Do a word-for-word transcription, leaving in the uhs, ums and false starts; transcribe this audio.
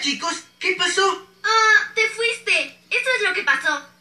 chicos, ¿qué pasó? Ah, te fuiste. Eso es lo que pasó.